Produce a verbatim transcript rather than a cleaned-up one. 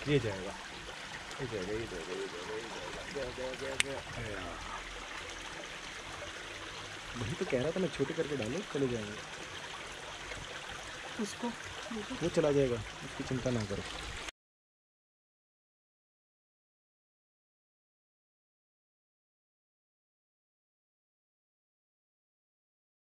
ये जाएगा, ये जाएगा, ये जाएगा, ये जाएगा, ये जाएगा, गया गया गया गया गया। वही तो कह रहा था मैं, छोटे करके डालो चले जाएंगे। इसको वो चला जाएगा, उसकी चिंता ना करो।